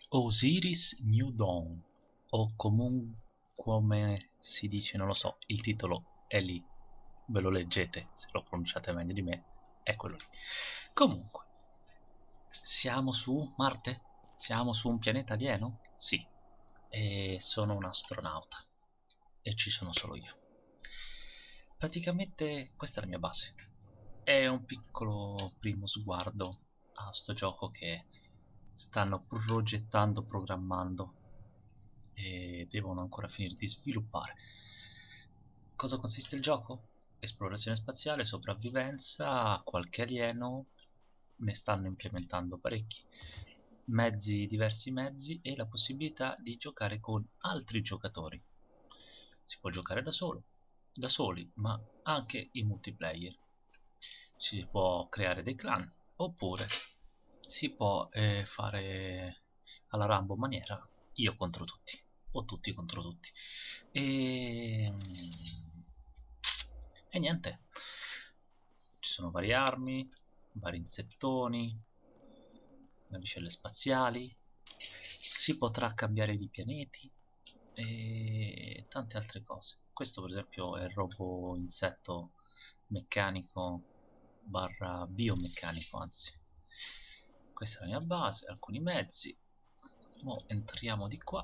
Osiris New Dawn, o comunque come si dice, non lo so, il titolo è lì, ve lo leggete se lo pronunciate meglio di me, è quello lì. Comunque, siamo su Marte? Siamo su un pianeta alieno? Sì, e sono un astronauta e ci sono solo io. Praticamente questa è la mia base. È un piccolo primo sguardo a sto gioco che stanno progettando, programmando e devono ancora finire di sviluppare. Cosa consiste il gioco? Esplorazione spaziale, sopravvivenza, qualche alieno, ne stanno implementando parecchi, mezzi, diversi mezzi e la possibilità di giocare con altri giocatori. Si può giocare da soli, ma anche in multiplayer. Si può creare dei clan oppure si può fare alla Rambo maniera io contro tutti o tutti contro tutti e niente, ci sono varie armi, vari insettoni, navicelle spaziali, si potrà cambiare di pianeti e tante altre cose. Questo per esempio è il robo insetto meccanico barra biomeccanico, anzi. Questa è la mia base, alcuni mezzi. Ora entriamo di qua.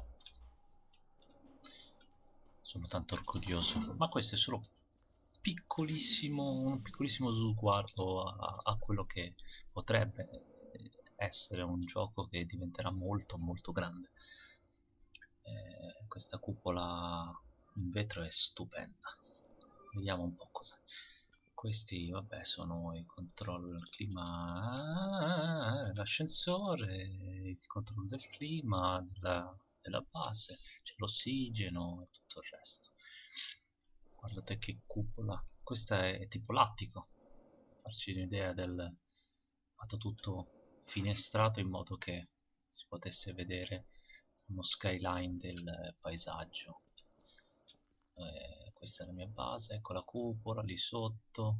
Sono tanto orgoglioso, ma questo è solo un piccolissimo sguardo a quello che potrebbe essere un gioco che diventerà molto molto grande. Questa cupola in vetro è stupenda. Vediamo un po' cosa. Questi, vabbè, sono i controllo del clima, l'ascensore, il controllo del clima, della base, c'è l'ossigeno e tutto il resto. Guardate che cupola. Questa è tipo l'attico. Farci un'idea del fatto tutto finestrato in modo che si potesse vedere uno skyline del paesaggio. Questa è la mia base, ecco la cupola lì sotto.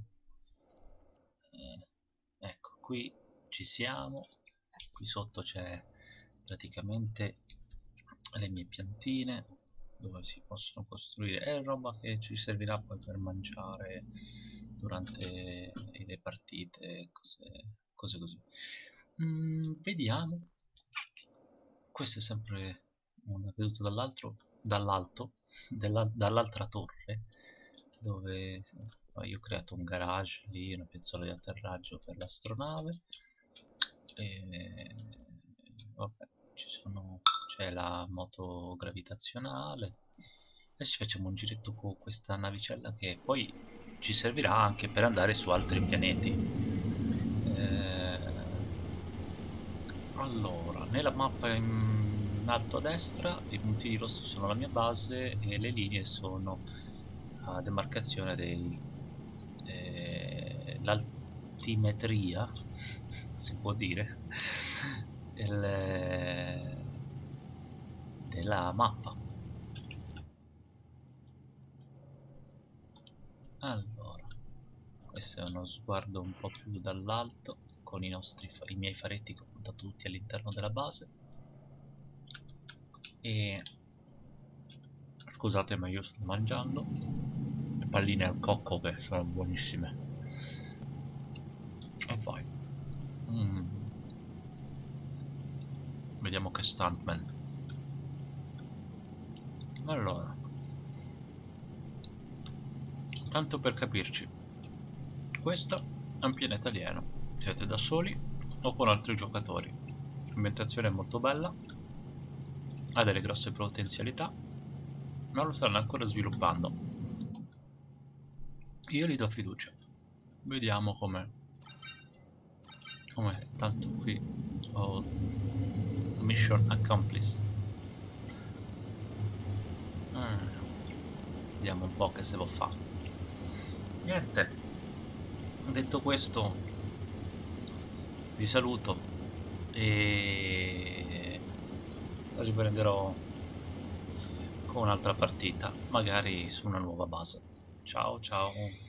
Ecco, qui ci siamo. Qui sotto c'è praticamente le mie piantine dove si possono costruire. È roba che ci servirà poi per mangiare durante le partite, cose così. Vediamo. Questo è sempre una veduta dall'alto, dall'altra torre, dove io ho creato un garage lì, una piazzola di atterraggio per l'astronave. E vabbè, c'è la moto gravitazionale. Adesso facciamo un giretto con questa navicella che poi ci servirà anche per andare su altri pianeti. Allora, nella mappa in alto a destra i puntini rossi sono la mia base e le linee sono a demarcazione l'altimetria, si può dire, della mappa. Allora, questo è uno sguardo un po' più dall'alto con i miei faretti che ho puntato tutti all'interno della base. E scusate, ma io sto mangiando le palline al cocco che sono buonissime. E vai. Vediamo che stuntman. Allora, tanto per capirci, questo è un pianeta alieno. Siete da soli o con altri giocatori. L'ambientazione è molto bella, ha delle grosse potenzialità, ma lo stanno ancora sviluppando. Io gli do fiducia. Vediamo come tanto qui ho mission accomplished. Vediamo un po' che se lo fa. Niente, detto questo vi saluto e riprenderò con un'altra partita, magari su una nuova base. Ciao ciao.